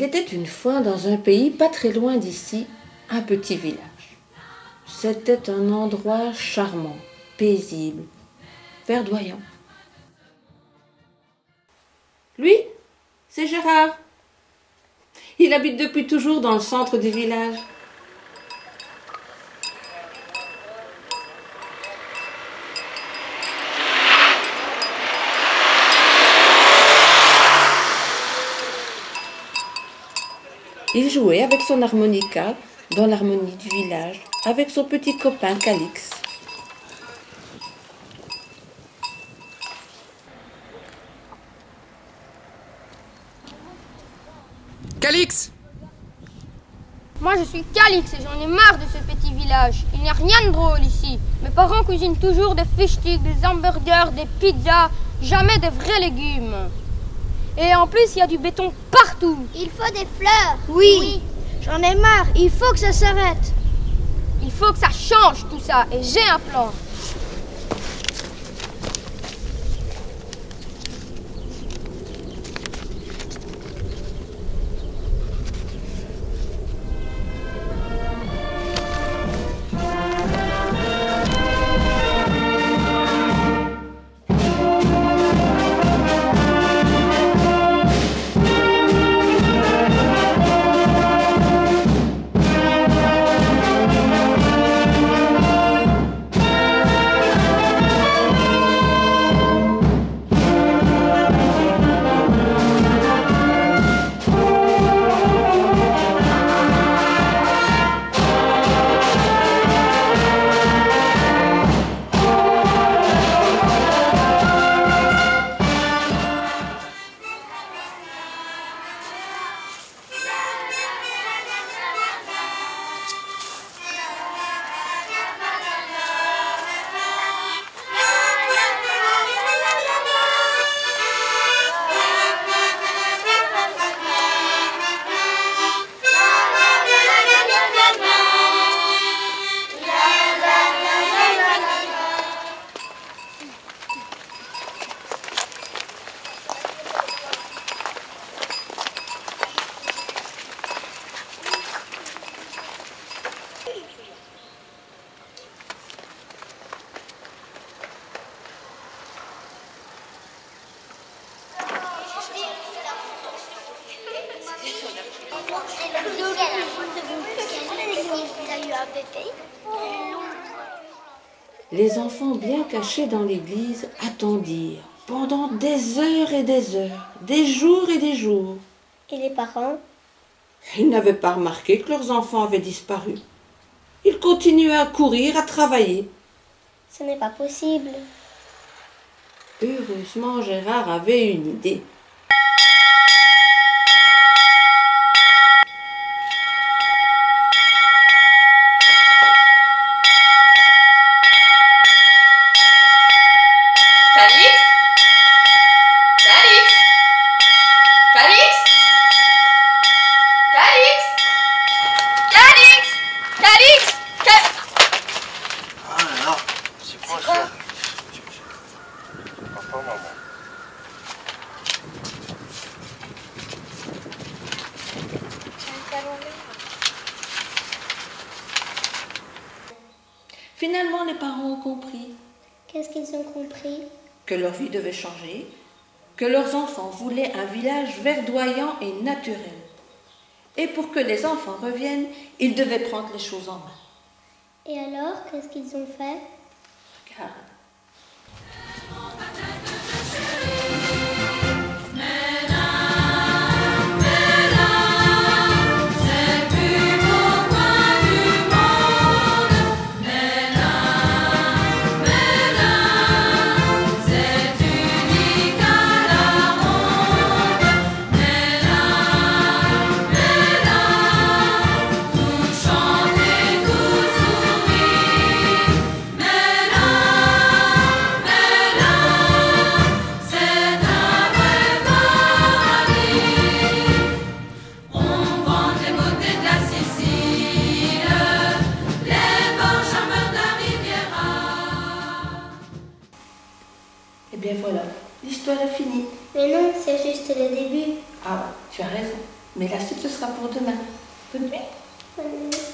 Il était une fois dans un pays pas très loin d'ici, un petit village. C'était un endroit charmant, paisible, verdoyant. Lui, c'est Gérard. Il habite depuis toujours dans le centre du village. Il jouait avec son harmonica dans l'harmonie du village, avec son petit copain Calix. Calix! Moi je suis Calix et j'en ai marre de ce petit village. Il n'y a rien de drôle ici. Mes parents cuisinent toujours des fish sticks, des hamburgers, des pizzas, jamais des vrais légumes. Et en plus il y a du béton partout. Il faut des fleurs. Oui. J'en ai marre, il faut que ça s'arrête. Il faut que ça change tout ça et j'ai un plan. Les enfants bien cachés dans l'église attendirent pendant des heures et des heures, des jours et des jours. Et les parents? Ils n'avaient pas remarqué que leurs enfants avaient disparu. Ils continuaient à courir, à travailler. Ce n'est pas possible. Heureusement, Gérard avait une idée. Finalement, les parents ont compris. Qu'est-ce qu'ils ont compris? Que leur vie devait changer, que leurs enfants voulaient un village verdoyant et naturel. Et pour que les enfants reviennent, ils devaient prendre les choses en main. Et alors, qu'est-ce qu'ils ont fait? Regarde. Eh bien voilà, l'histoire est finie. Mais non, c'est juste le début. Ah, tu as raison. Mais la suite, ce sera pour demain. Bonne nuit. Bonne nuit.